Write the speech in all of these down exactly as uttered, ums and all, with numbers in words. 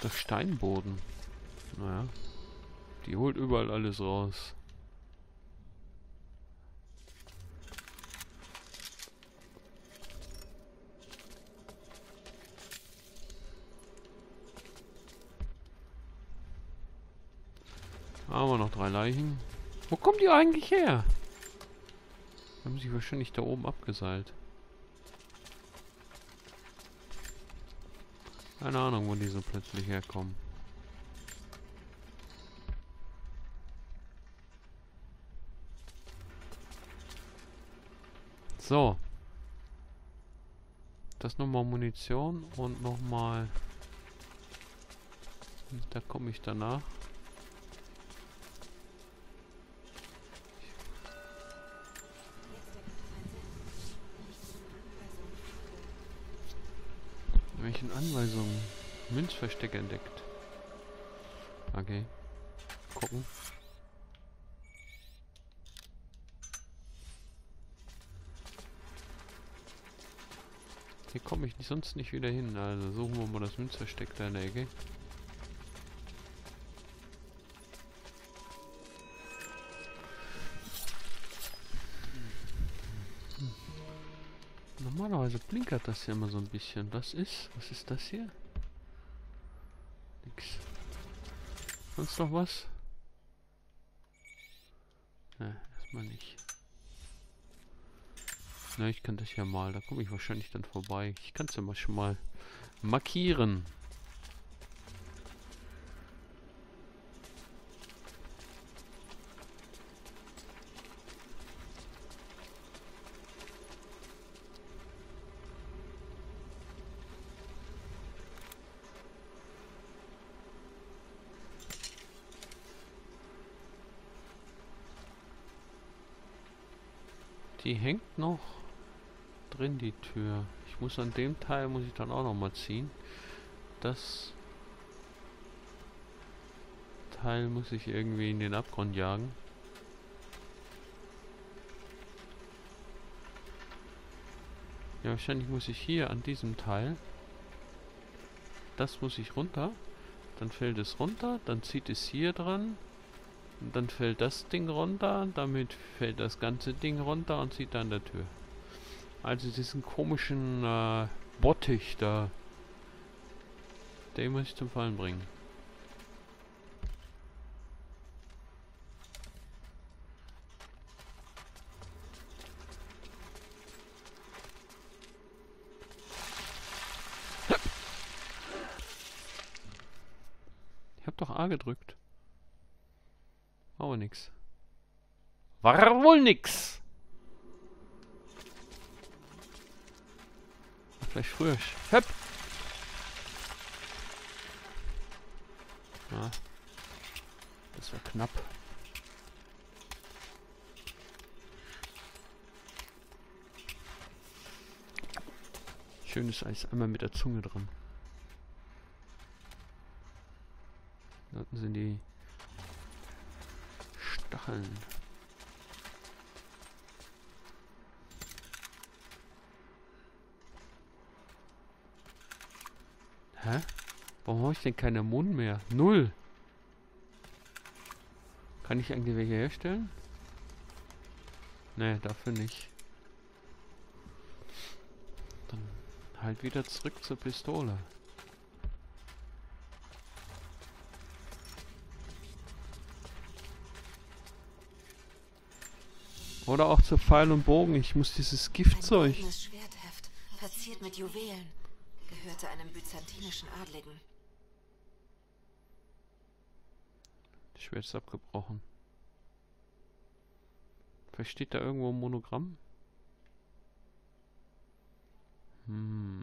Der Steinboden. Naja. Die holt überall alles raus. Haben wir noch drei Leichen. Wo kommen die eigentlich her? Haben sie wahrscheinlich da oben abgeseilt. Keine Ahnung, wo die so plötzlich herkommen. So. Das nochmal Munition und nochmal... Da komme ich danach. Welchen Anweisungen? Münzversteck entdeckt. Okay. Gucken. Hier komme ich sonst nicht wieder hin. Also suchen wir mal das Münzversteck da in der Ecke. Normalerweise blinkert das ja immer so ein bisschen. Was ist? Was ist das hier? Nix. Sonst noch was? Ne, erstmal nicht. Na, ich kann das ja mal. Da komme ich wahrscheinlich dann vorbei. Ich kann es ja mal schon mal markieren. Die hängt noch drin, die Tür. Ich muss an dem Teil, muss ich dann auch noch mal ziehen. Das Teil muss ich irgendwie in den Abgrund jagen. Ja, wahrscheinlich muss ich hier an diesem Teil. Das muss ich runter. Dann fällt es runter, dann zieht es hier dran. Und dann fällt das Ding runter, damit fällt das ganze Ding runter und zieht dann der Tür. Also diesen komischen äh, Bottich da, den muss ich zum Fallen bringen. Ich hab doch A gedrückt. Aber nix. War wohl nix. Vielleicht früher. Höpp. Ja. Das war knapp. Schönes Eis. Einmal mit der Zunge dran. Da unten sind die Stacheln. Hä? Warum habe ich denn keine Mund mehr? Null! Kann ich eigentlich welche herstellen? Ne, dafür nicht. Dann halt wieder zurück zur Pistole. Oder auch zu Pfeil und Bogen. Ich muss dieses Giftzeug. Ein goldenes Schwertheft, verziert mit Juwelen. Gehörte einem byzantinischen Adligen. Das Schwert ist abgebrochen. Vielleicht steht da irgendwo ein Monogramm? Hm.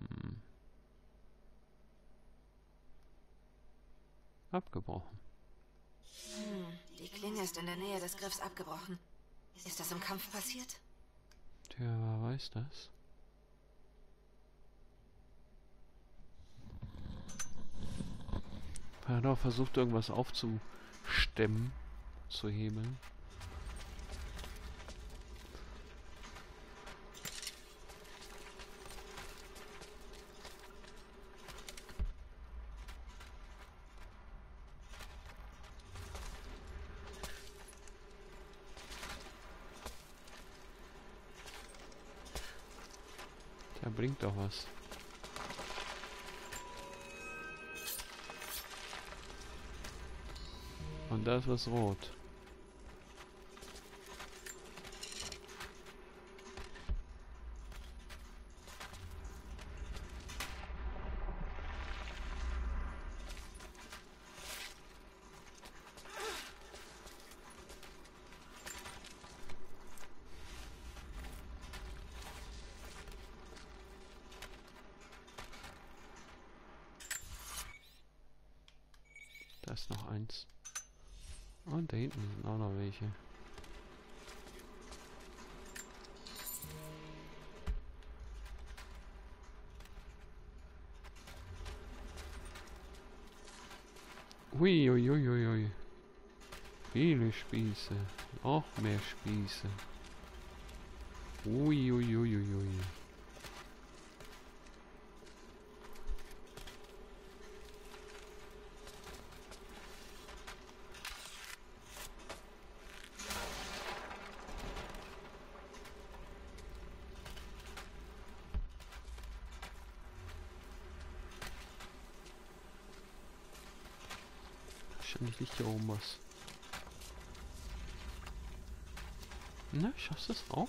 Abgebrochen. Hm, die Klinge ist in der Nähe des Griffs abgebrochen. Ist das im Kampf passiert? Tja, wer weiß das? Er hat auch versucht, irgendwas aufzustemmen, zu hebeln. Da blinkt doch was. Und da ist was rot. Da ist noch eins. Und da hinten sind auch noch welche. Hui, hui, hui, hui, hui. Viele Spieße. Noch mehr Spieße. Ui, ui, ui, ui, ui. Wahrscheinlich liegt hier oben was. Na, schaffst du es auch?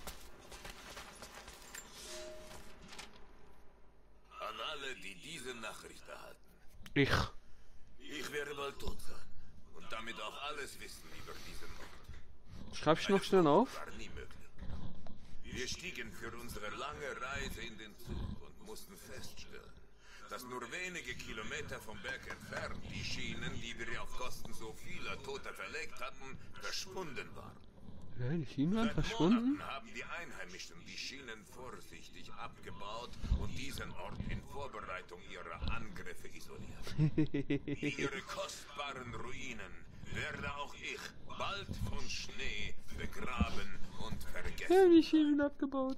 An alle, die diese Nachricht erhalten. Ich. Ich werde bald tot sein. Und damit auch alles wissen über diesen Ort. Schreib ich noch schnell auf? War nie möglich. Wir stiegen für unsere lange Reise in den Zug und mussten feststellen, dass nur wenige Kilometer vom Berg entfernt die Schienen, die wir auf Kosten so vieler Toter verlegt hatten, verschwunden waren. Ja, die Schienen waren Seit verschwunden? Monaten haben die Einheimischen die Schienen vorsichtig abgebaut und diesen Ort in Vorbereitung ihrer Angriffe isoliert. Ihre kostbaren Ruinen werde auch ich bald von Schnee begraben und vergessen. Ja, die Schienen abgebaut.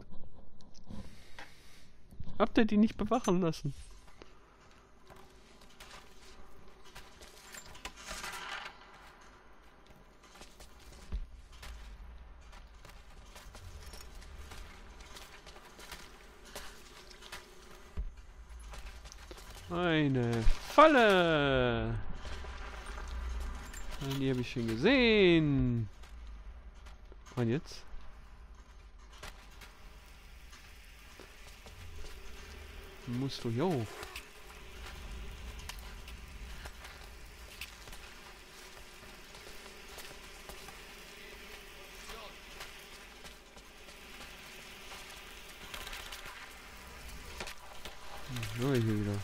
Habt ihr die nicht bewachen lassen? Eine Falle! Und die habe ich schon gesehen. Und jetzt? Musst du hier hoch. So, hier wieder.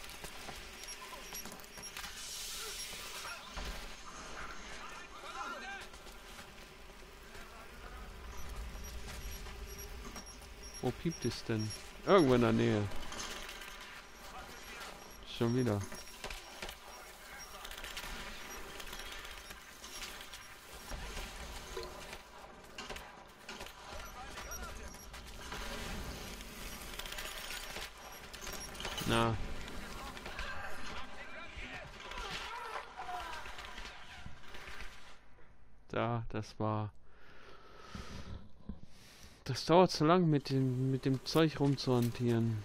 Wo piept es denn? Irgendwo in der Nähe. Schon wieder. Na. Da, das war... Das dauert zu lang, mit dem, mit dem Zeug rumzuhantieren.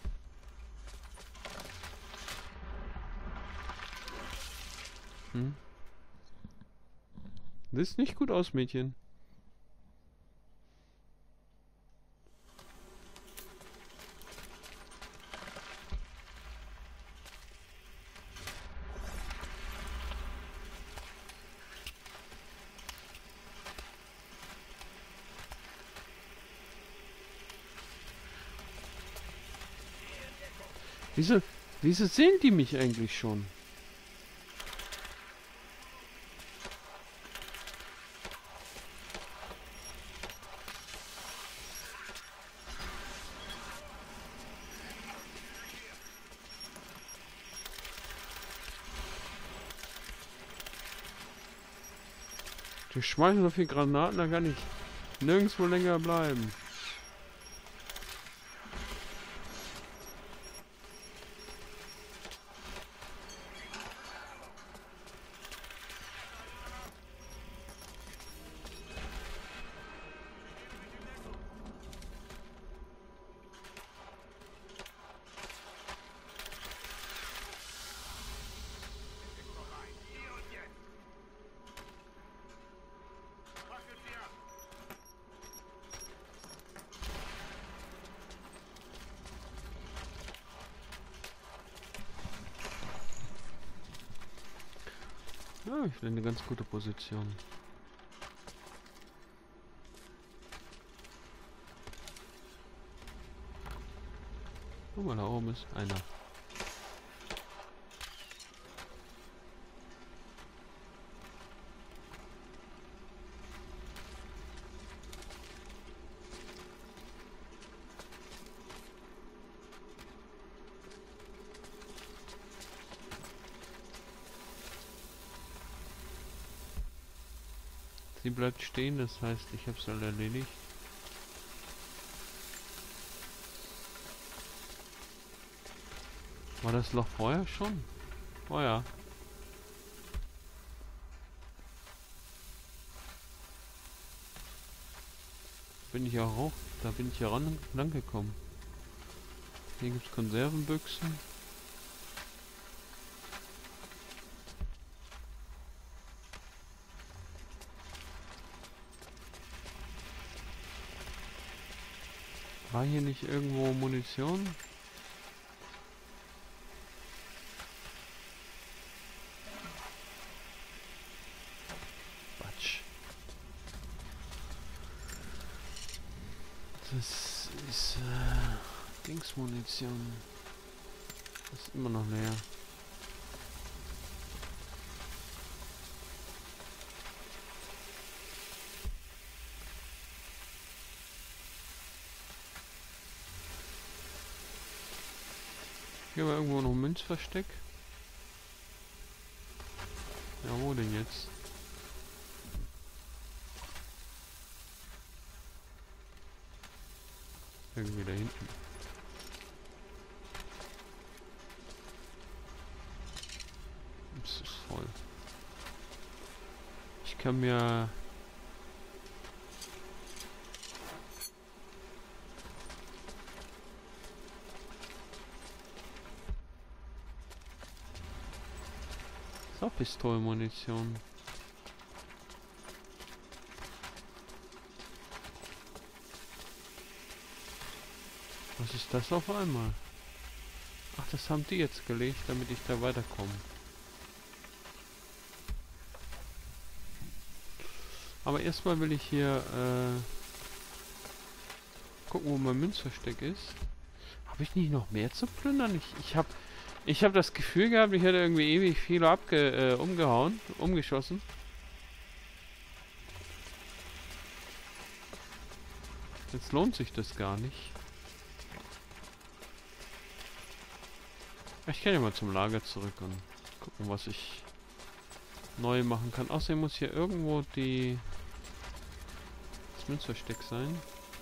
Hm? Das sieht nicht gut aus, Mädchen. Wieso, wieso sehen die mich eigentlich schon? Die schmeißen so viel Granaten, da kann ich nirgendwo länger bleiben. Ja, ich bin in eine ganz gute Position. Guck mal, da oben ist einer. Sie bleibt stehen, das heißt, ich habe es dann erledigt. War das Loch vorher schon? Oh ja. Bin ich ja hoch, da bin ich ja ran lang gekommen. Hier gibt es Konservenbüchsen. War hier nicht irgendwo Munition? Quatsch. Das ist äh, Dingsmunition. Das ist immer noch leer. Hier war irgendwo noch ein Münzversteck. Ja, wo denn jetzt? Irgendwie da hinten. Das ist voll. Ich kann mir... Das ist auch Pistolenmunition. Was ist das auf einmal? Ach, das haben die jetzt gelegt, damit ich da weiterkomme. Aber erstmal will ich hier äh, gucken, wo mein Münzversteck ist. Habe ich nicht noch mehr zu plündern? Ich, ich habe ich hab das Gefühl gehabt, ich hätte irgendwie ewig viele abge, äh, umgehauen, umgeschossen. Jetzt lohnt sich das gar nicht. Ich kann ja mal zum Lager zurück und gucken, was ich neu machen kann. Außerdem muss hier irgendwo die das Münzversteck sein.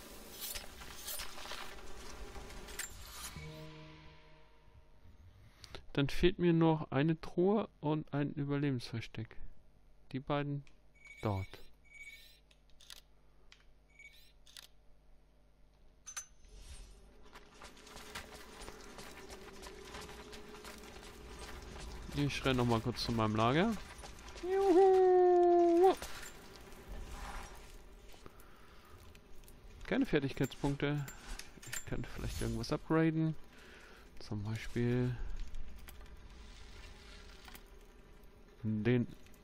Dann fehlt mir noch eine Truhe und ein Überlebensversteck. Die beiden dort. Ich renne noch mal kurz zu meinem Lager. Juhu. Keine Fertigkeitspunkte. Ich könnte vielleicht irgendwas upgraden. Zum Beispiel den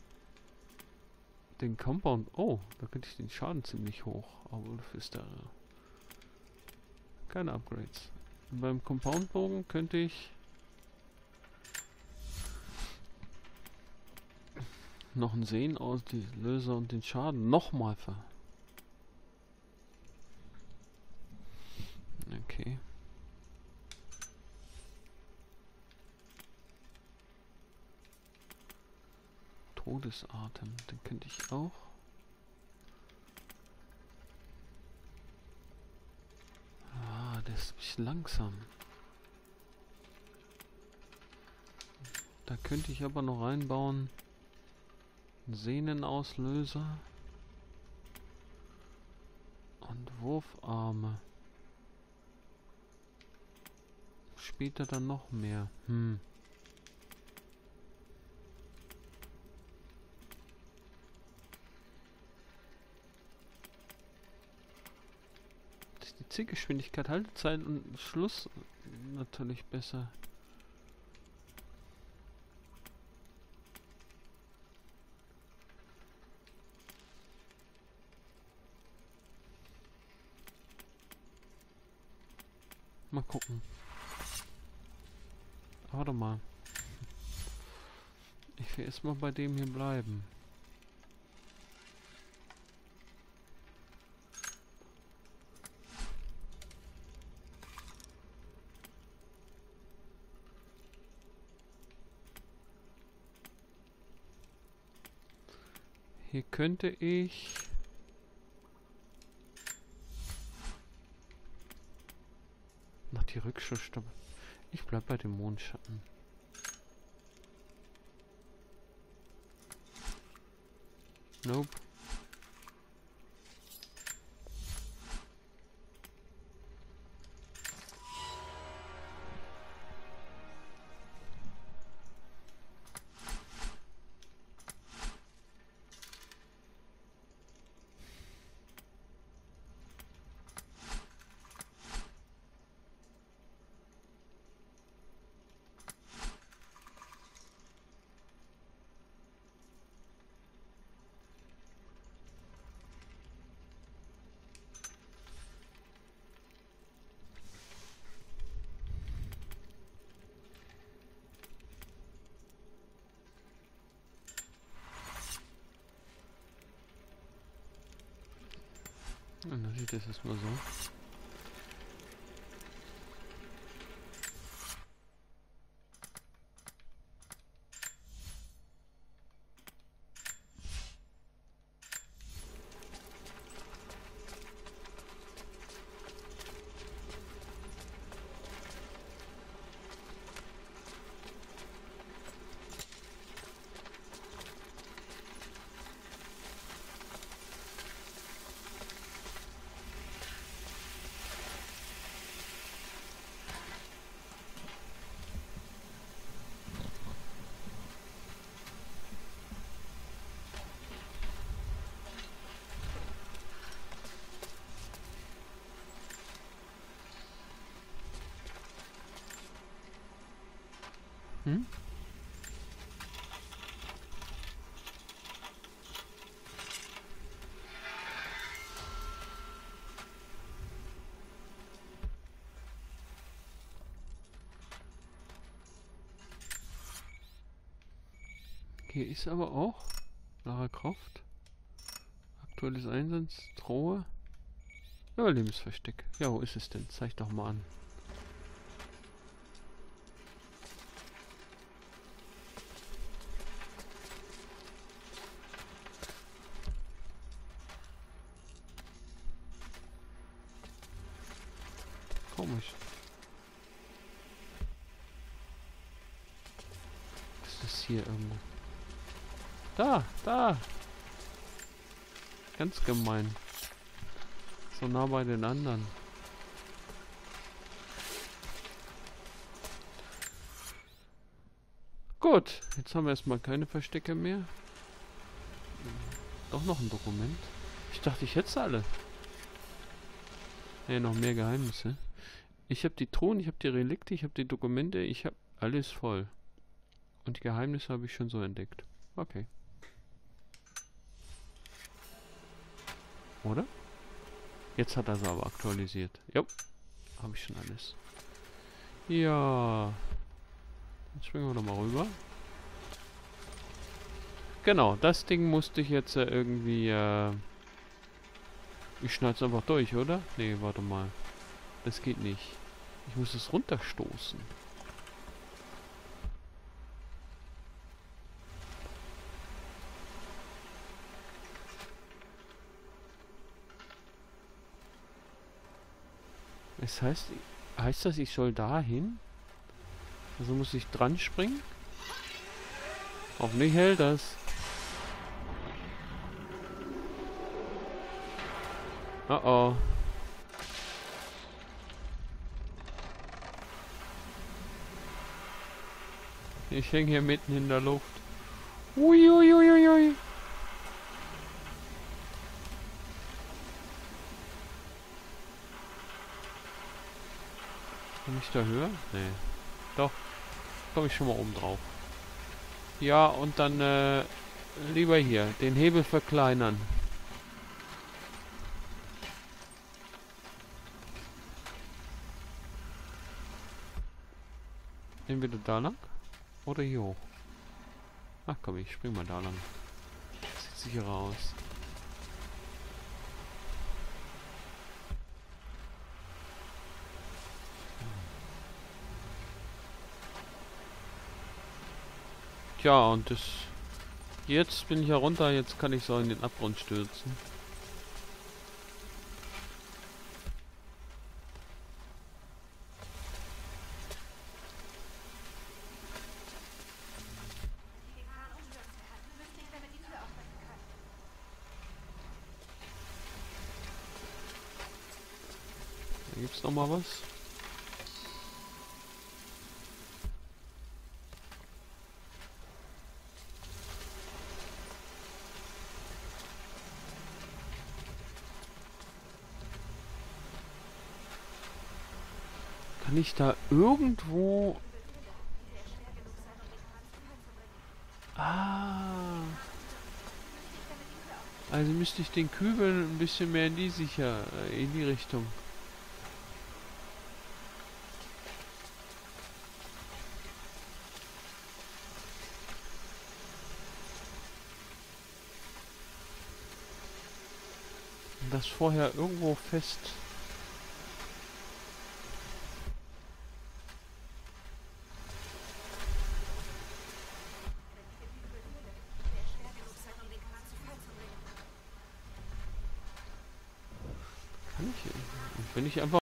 den Compound. Oh, da könnte ich den Schaden ziemlich hoch. Aber dafür ist da keine Upgrades. Und beim Compoundbogen könnte ich noch ein Sehen aus die Löser und den Schaden nochmal ver. Okay. Todesatem, den könnte ich auch. Ah, der ist ein bisschen langsam. Da könnte ich aber noch reinbauen. Sehnenauslöser und Wurfarme. Später dann noch mehr. Hm. Die Zielgeschwindigkeit, Haltezeit und Schluss natürlich besser. Mal gucken. Warte mal. Ich will erstmal bei dem hier bleiben. Hier könnte ich... Noch die Rückschussstoppe. Ich bleib bei dem Mondschatten. Nope. Und dann sieht das erstmal so. Hm? Hier ist aber auch Lara Croft. Aktuelles Einsatz, Drohe. Überlebensversteck. Ja, wo ist es denn? Zeig doch mal an. Komisch. Das ist hier irgendwo. Da, da. Ganz gemein. So nah bei den anderen. Gut, jetzt haben wir erstmal keine Verstecke mehr. Doch noch ein Dokument. Ich dachte, ich hätte es alle. Ja, noch mehr Geheimnisse. Ich habe die Thron, ich habe die Relikte, ich habe die Dokumente, ich habe alles voll. Und die Geheimnisse habe ich schon so entdeckt. Okay. Oder? Jetzt hat er sie aber aktualisiert. Jo, habe ich schon alles. Ja. Jetzt springen wir nochmal rüber. Genau, das Ding musste ich jetzt äh, irgendwie... Äh ich schneide es einfach durch, oder? Nee, warte mal. Das geht nicht. Ich muss es runterstoßen. Es heißt, heißt das, ich soll dahin? Also muss ich dran springen? Hoffentlich hält das. Oh oh. Ich hänge hier mitten in der Luft. Uiuiuiui. Komm ich da höher? Nee. Doch. Komme ich schon mal oben drauf. Ja, und dann äh, lieber hier. Den Hebel verkleinern. Entweder da lang oder hier hoch. Ach komm, ich spring mal da lang. Sieht sicherer aus. Tja, und das... Jetzt bin ich ja runter, jetzt kann ich so in den Abgrund stürzen. Da gibt's noch mal was. Kann ich da irgendwo... Ah. Also müsste ich den Kübel ein bisschen mehr in die sicher, in die Richtung. Das vorher irgendwo fest. Kann ich? Wenn ich einfach